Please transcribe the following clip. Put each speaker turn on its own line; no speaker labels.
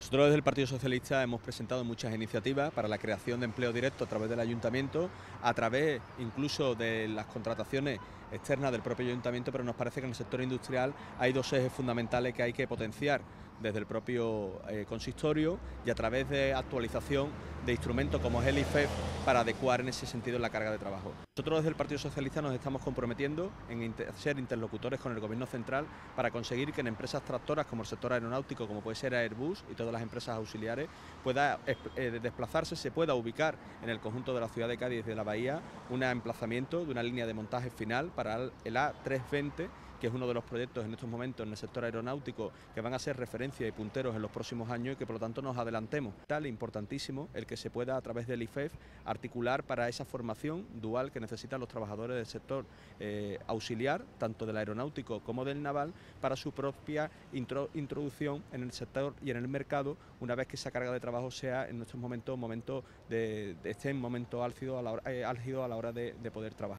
Nosotros desde el Partido Socialista hemos presentado muchas iniciativas para la creación de empleo directo a través del ayuntamiento, a través incluso de las contrataciones externas del propio ayuntamiento, pero nos parece que en el sector industrial hay dos ejes fundamentales que hay que potenciar desde el propio consistorio y a través de actualización de instrumentos como es el IFEF para adecuar en ese sentido la carga de trabajo. Nosotros desde el Partido Socialista nos estamos comprometiendo en ser interlocutores con el Gobierno central para conseguir que en empresas tractoras como el sector aeronáutico, como puede ser Airbus y todas las empresas auxiliares, pueda desplazarse, se pueda ubicar en el conjunto de la ciudad de Cádiz y de la Bahía un emplazamiento de una línea de montaje final para el A320, que es uno de los proyectos en estos momentos en el sector aeronáutico que van a ser referencia y punteros en los próximos años y que por lo tanto nos adelantemos. Tal importantísimo el que se pueda a través del IFEF articular para esa formación dual que necesitan los trabajadores del sector auxiliar, tanto del aeronáutico como del naval, para su propia introducción en el sector y en el mercado, una vez que esa carga de trabajo sea en estos momentos esté en momento álgido a la hora de poder trabajar.